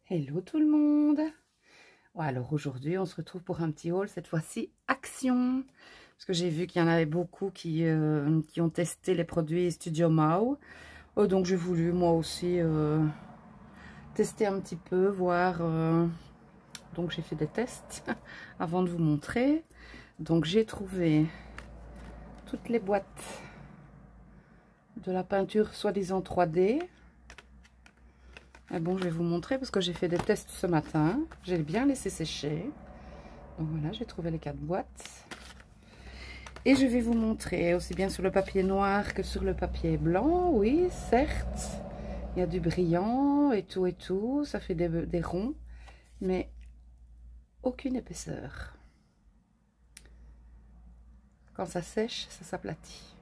Hello tout le monde. Alors aujourd'hui on se retrouve pour un petit haul, cette fois-ci Action, parce que j'ai vu qu'il y en avait beaucoup qui ont testé les produits Studio Mau. Donc j'ai voulu moi aussi tester un petit peu, voir. Donc j'ai fait des tests avant de vous montrer. Donc j'ai trouvé toutes les boîtes de la peinture soi-disant 3D. Et bon, je vais vous montrer parce que j'ai fait des tests ce matin. J'ai bien laissé sécher. Donc voilà, j'ai trouvé les 4 boîtes. Et je vais vous montrer aussi bien sur le papier noir que sur le papier blanc. Oui, certes, il y a du brillant et tout et tout. Ça fait des ronds, mais aucune épaisseur. Quand ça sèche, ça s'aplatit.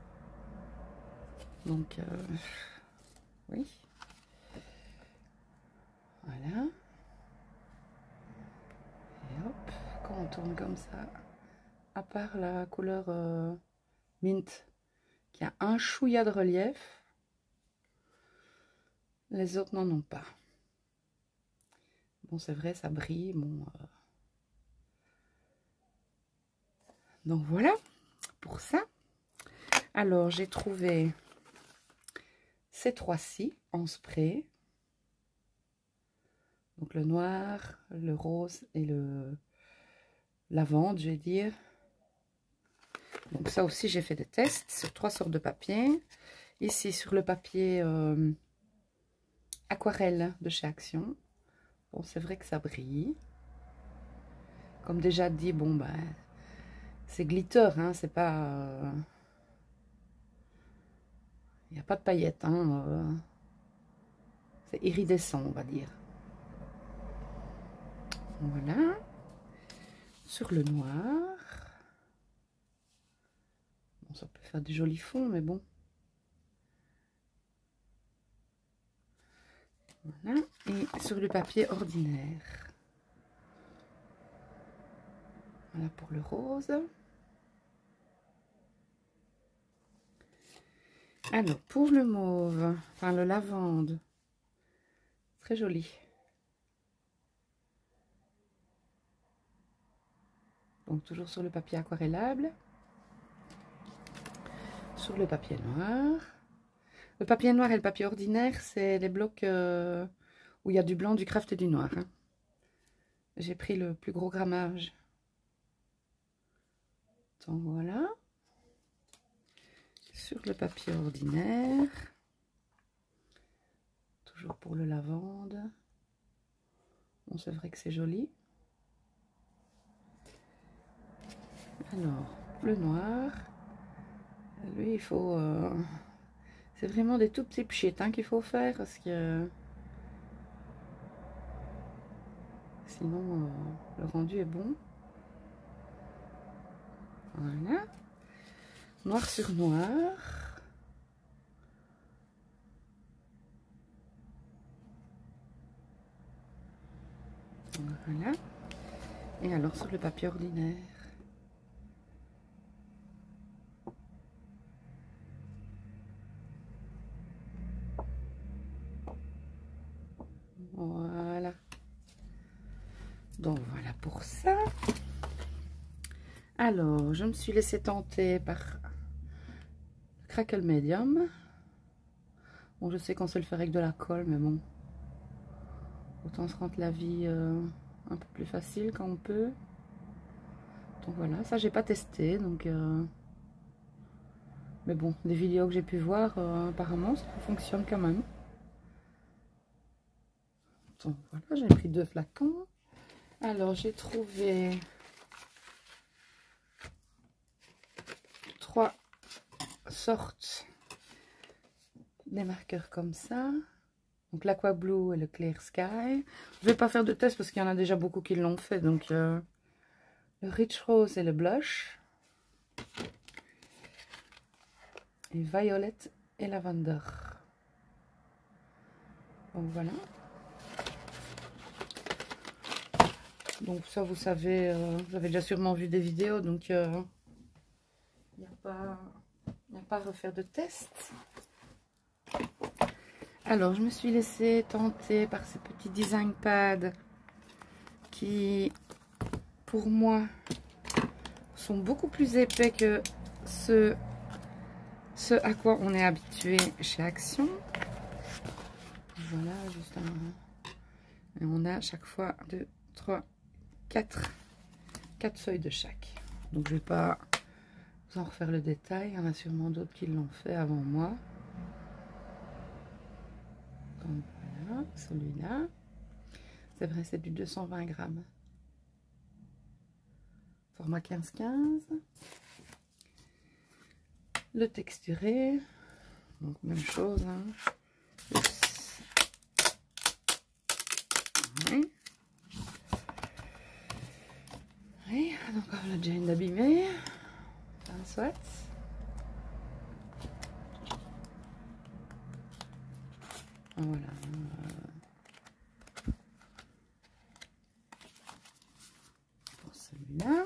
Donc, oui. Voilà. Et hop, quand on tourne comme ça, à part la couleur mint, qui a un chouïa de relief, les autres n'en ont pas. Bon, c'est vrai, ça brille. Bon, donc voilà pour ça. Alors, j'ai trouvé ces 3-ci en spray. Donc le noir, le rose et le lavande, je vais dire. Donc ça aussi, j'ai fait des tests sur 3 sortes de papier. Ici, sur le papier aquarelle de chez Action. Bon, c'est vrai que ça brille. Comme déjà dit, bon, ben, c'est glitter, hein, c'est pas... il n'y a pas de paillettes, hein. C'est iridescent, on va dire. Voilà. Sur le noir. Bon, ça peut faire du joli fond, mais bon. Voilà. Et sur le papier ordinaire. Voilà pour le rose. Alors, pour le mauve, enfin le lavande, très joli. Donc, toujours sur le papier aquarellable. Sur le papier noir. Le papier noir et le papier ordinaire, c'est les blocs où il y a du blanc, du craft et du noir. Hein. J'ai pris le plus gros grammage. Donc, voilà. Sur le papier ordinaire. Toujours pour le lavande. Bon, c'est vrai que c'est joli. Alors, le noir. Lui, il faut... c'est vraiment des tout petits pchits hein, qu'il faut faire parce que... sinon, le rendu est bon. Voilà. Noir sur noir. Voilà. Et alors sur le papier ordinaire. Voilà. Donc voilà pour ça. Alors, je me suis laissée tenter par Crackle Medium. Bon, je sais qu'on sait le faire avec de la colle, mais bon. Autant se rendre la vie un peu plus facile quand on peut. Donc voilà, ça j'ai pas testé, donc... mais bon, des vidéos que j'ai pu voir, apparemment, ça fonctionne quand même. Donc voilà, j'ai pris 2 flacons. Alors, j'ai trouvé 3 sortes des marqueurs comme ça. Donc l'Aqua Blue et le Clear Sky. Je vais pas faire de test parce qu'il y en a déjà beaucoup qui l'ont fait. Donc le Rich Rose et le Blush. Et Violet et Lavender. Donc voilà. Donc ça vous savez, vous avez déjà sûrement vu des vidéos. Donc il n'y a pas à refaire de test. Alors, je me suis laissée tenter par ces petits design pads qui, pour moi, sont beaucoup plus épais que ce à quoi on est habitué chez Action. Voilà, juste un... Et on a chaque fois 2, 3, 4 feuilles de chaque. Donc, je ne vais pas vous en refaire le détail. Il y en a sûrement d'autres qui l'ont fait avant moi. Donc, voilà, celui-là. C'est vrai, c'est du 220 grammes. Format 15-15. Le texturé. Donc, même chose. Hein. Oui. Oui, donc on a déjà une abîmée. Enfin, soit. Voilà. Pour celui-là.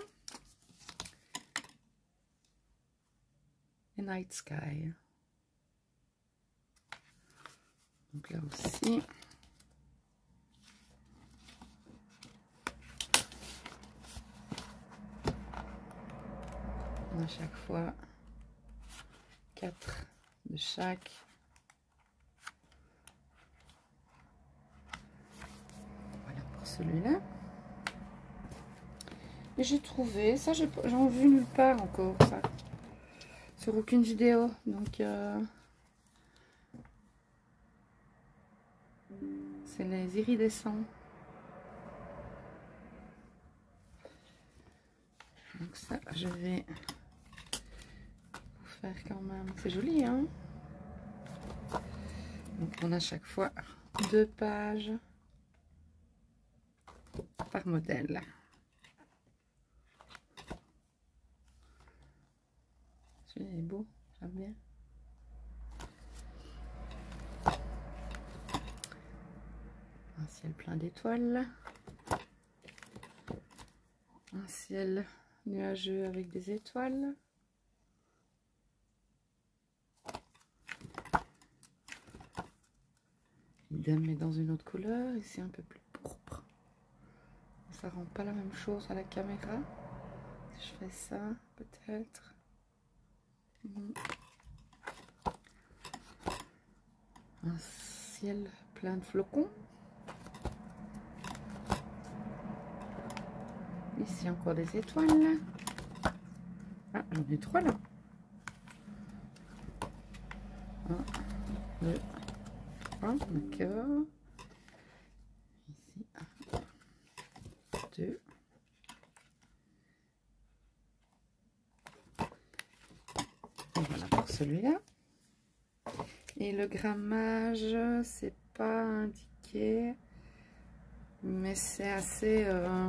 Et Night Sky. Donc là aussi. On a chaque fois 4 de chaque. Voilà pour celui-là. Et j'ai trouvé, ça j'en ai vu nulle part encore, ça. Sur aucune vidéo. Donc c'est les iridescents. Donc ça, je vais vous faire quand même. C'est joli, hein? Donc on a chaque fois 2 pages par modèle. Celui-là est beau, j'aime bien. Un ciel plein d'étoiles. Un ciel nuageux avec des étoiles. Idem mais dans une autre couleur, ici un peu plus pourpre. Ça rend pas la même chose à la caméra. Si je fais ça, peut-être. Un ciel plein de flocons. Ici encore des étoiles. Ah, j'en ai 3 là. 1, 2, 3, d'accord. Ici, 1, 2. Et voilà pour celui-là. Et le grammage, c'est pas indiqué, mais c'est assez...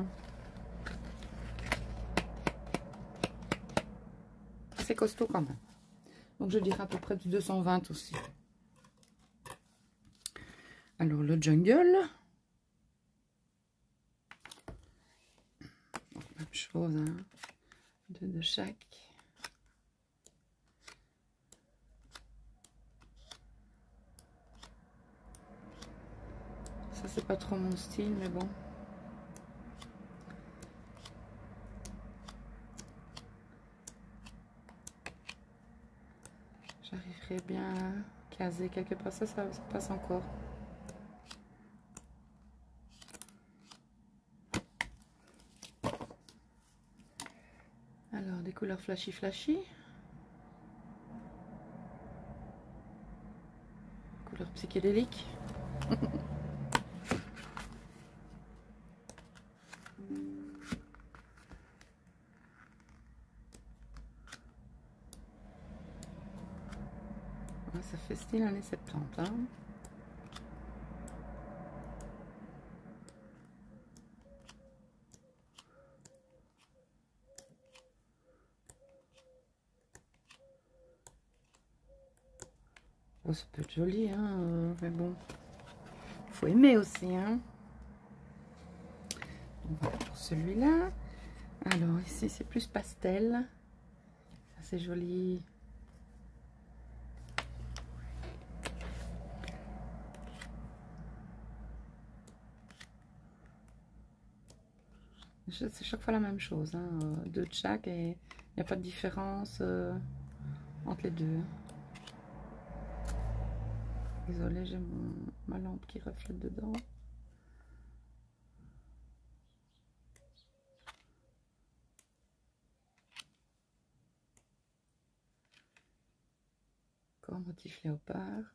c'est costaud quand même. Donc je dirais à peu près du 220 aussi. Alors le jungle. Même chose, hein. 2 de chaque. Ça c'est pas trop mon style, mais bon. J'arriverai bien à caser quelque part. Ça passe encore. Alors, des couleurs flashy. Couleurs psychédéliques. Ça fait style années 70. Hein. Oh, ça peut être joli, hein, mais bon, faut aimer aussi, hein. Voilà pour celui-là. Alors ici c'est plus pastel, c'est joli. C'est chaque fois la même chose, hein. Deux de chaque et il n'y a pas de différence entre les deux. Désolée, j'ai ma lampe qui reflète dedans. Encore un motif léopard.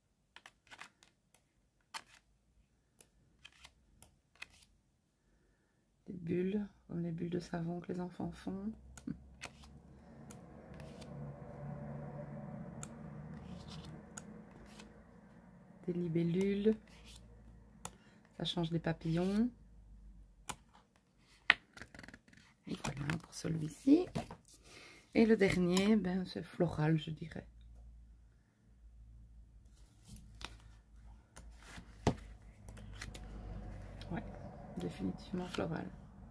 Des bulles, comme les bulles de savon que les enfants font. Des libellules. Ça change des papillons. Et voilà pour celui-ci. Et le dernier, ben, c'est floral, je dirais. Ouais, définitivement floral.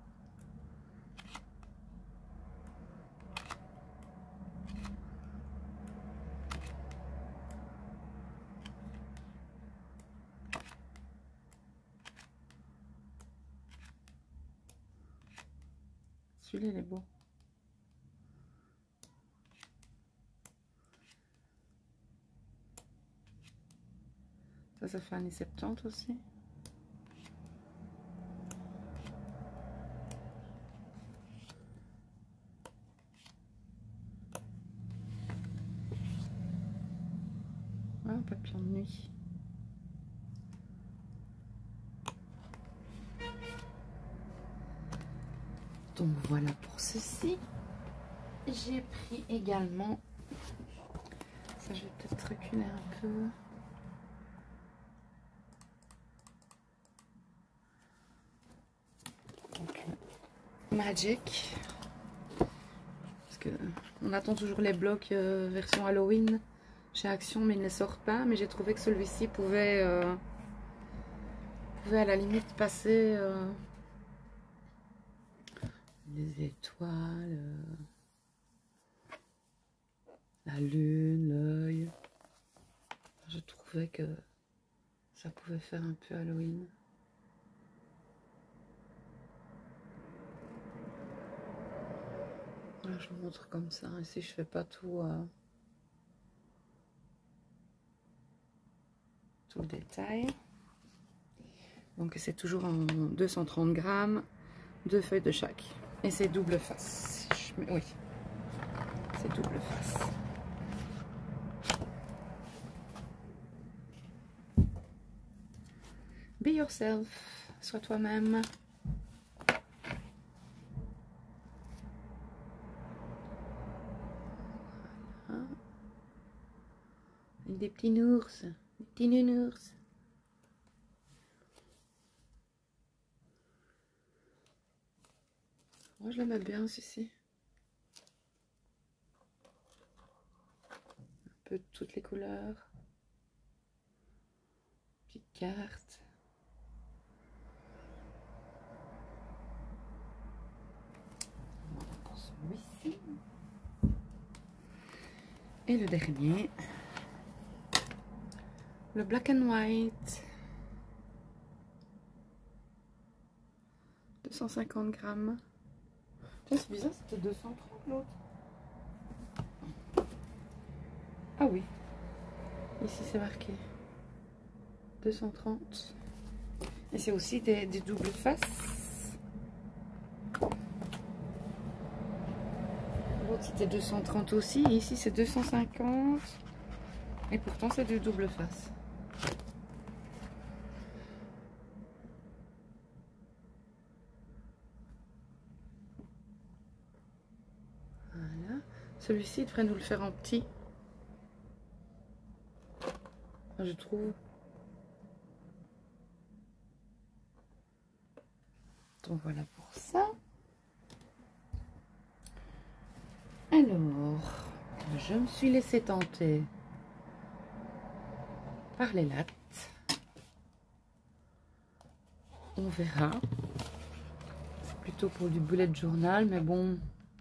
Celui-là, il est beau. Ça fait années 70 aussi. Ouais, un papillon de nuit. Donc voilà pour ceci. J'ai pris également, ça je vais peut-être reculer un peu. Donc, Magic. Parce que on attend toujours les blocs version Halloween chez Action, mais il ne les sort pas. Mais j'ai trouvé que celui-ci pouvait à la limite passer les étoiles, la lune, l'œil. Je trouvais que ça pouvait faire un peu Halloween. Là, je vous montre comme ça. Ici, je fais pas tout le détail. Donc, c'est toujours en 230 grammes, 2 feuilles de chaque. Et c'est double face. Oui, c'est double face. Be yourself, sois toi-même. Voilà. Avec des petits nounours, des petits nounours. Moi, je l'aime bien ceci. Un peu de toutes les couleurs. Petite carte. Pour celui-ci. Et le dernier, le Black and White. 250 grammes. C'est bizarre, c'était 230 l'autre. Ah oui, ici c'est marqué 230. Et c'est aussi des doubles faces. L'autre c'était 230 aussi. Et ici c'est 250. Et pourtant c'est du double face. Voilà. Celui-ci il devrait nous le faire en petit. Je trouve. Donc voilà pour ça. Alors, je me suis laissée tenter par les lattes. On verra. C'est plutôt pour du bullet journal, mais bon.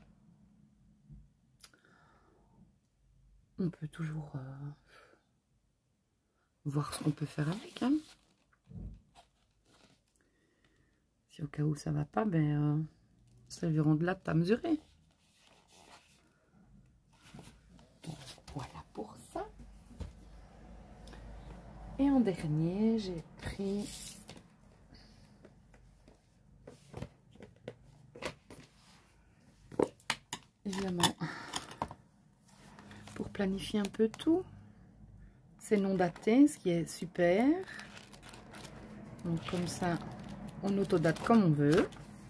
On peut toujours voir ce qu'on peut faire avec. Hein. Si au cas où ça va pas, ben, serviront de latte à mesurer. Donc, voilà pour ça. Et en dernier, j'ai pris évidemment pour planifier un peu tout. C'est non daté, ce qui est super. Donc comme ça, on autodate comme on veut.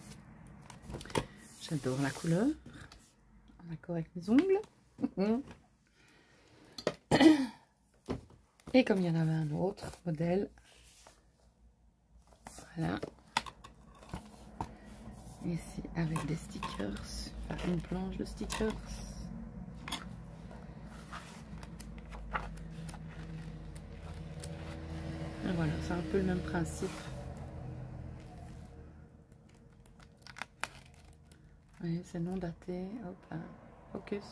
J'adore la couleur. En accord avec mes ongles. Et comme il y en avait un autre modèle, voilà. Ici avec des stickers, enfin une planche de stickers. Et voilà, c'est un peu le même principe. Oui, c'est non daté. Hop là, focus.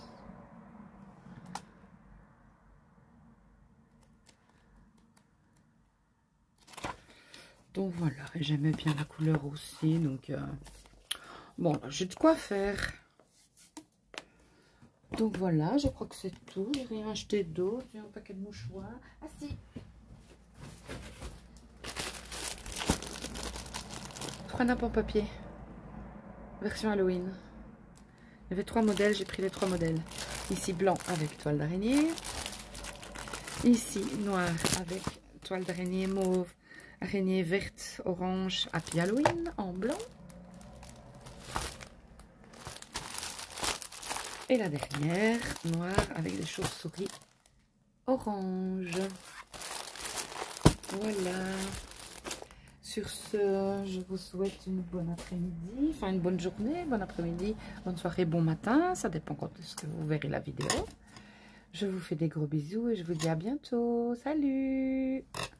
Donc voilà, j'aimais bien la couleur aussi. Donc bon, j'ai de quoi faire. Donc voilà, je crois que c'est tout. J'ai rien acheté d'autre. J'ai un paquet de mouchoirs. Ah si, trois nappes en papier. Version Halloween. Il y avait 3 modèles, j'ai pris les 3 modèles. Ici blanc avec toile d'araignée. Ici noir avec toile d'araignée mauve, araignée verte, orange, Happy Halloween en blanc. Et la dernière, noire avec des chauves-souris orange. Voilà. Sur ce, je vous souhaite une bonne après-midi, enfin une bonne journée, bon après-midi, bonne soirée, bon matin. Ça dépend quand est-ce que vous verrez la vidéo. Je vous fais des gros bisous et je vous dis à bientôt. Salut!